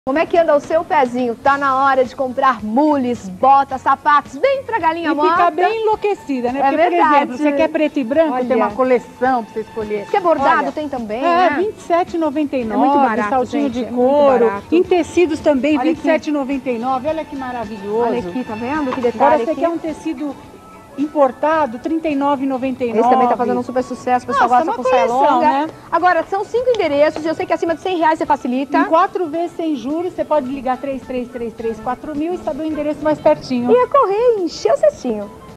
Como é que anda o seu pezinho? Tá na hora de comprar mules, botas, sapatos, bem pra galinha morta. E ficar bem enlouquecida, né? É Porque, verdade. por exemplo, você quer preto e branco, Olha. tem uma coleção pra você escolher. Se é bordado, Olha, tem também, é, né? R$27,99, É muito barato, saltinho gente, de é muito couro. barato. Em tecidos também, Olha aqui. R$27,99. Olha que maravilhoso. Olha aqui, tá vendo? Que detalhe Agora você aqui. quer um tecido importado, R$39,99. Esse também tá fazendo um super sucesso, o pessoal Nossa, gosta uma com saia coleção, longa. né? Agora, são 5 endereços, eu sei que acima de R$100 você facilita. Em 4 vezes sem juros, você pode ligar 3333-4000 e saber o endereço mais pertinho. E a correr e encher o cestinho.